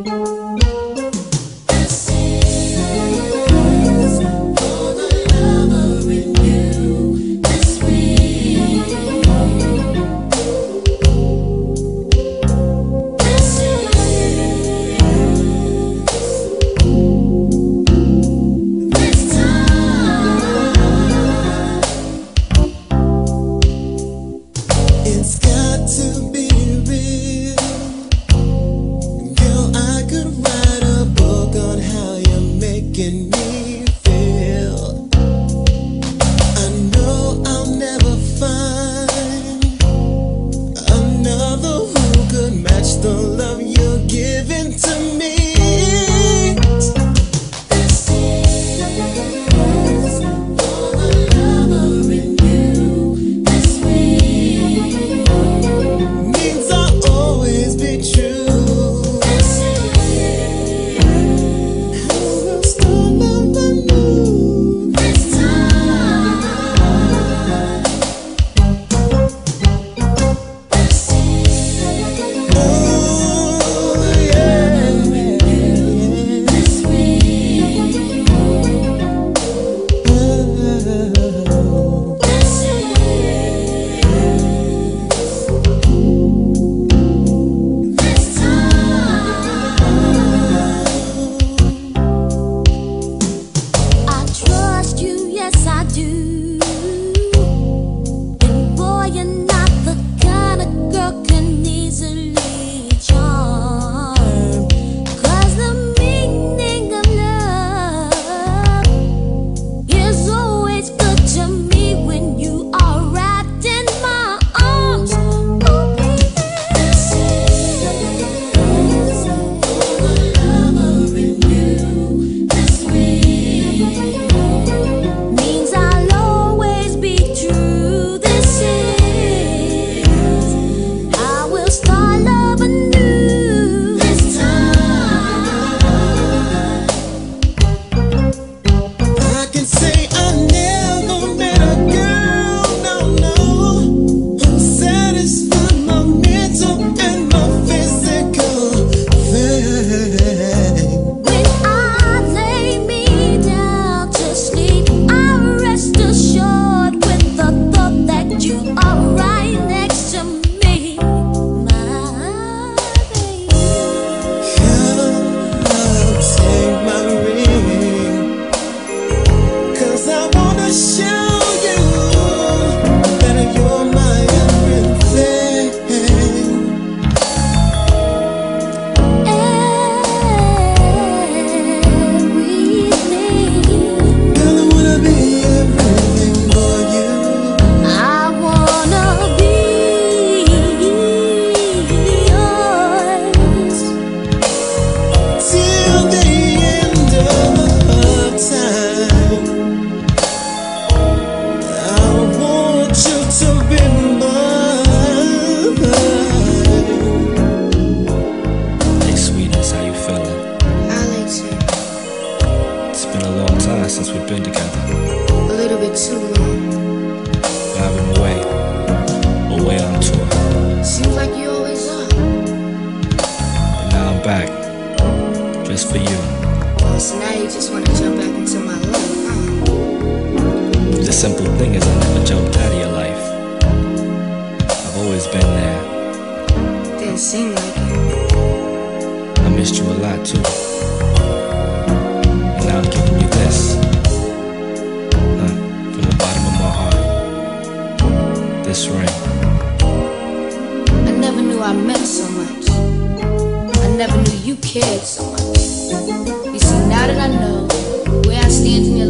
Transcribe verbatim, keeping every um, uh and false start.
just for you. Oh, so now you just want to jump back into my life, huh? The simple thing is I never jumped out of your life. I've always been there. Didn't seem like it. I missed you a lot too. And now I'm giving you this, huh, from the bottom of my heart. This ring. I never knew I meant so much. I never knew you cared so much. You see, now that I know where I stand in your